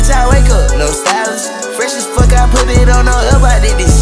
bitch, I wake up, no stylist. Fresh as fuck, I put it on, no up, I did this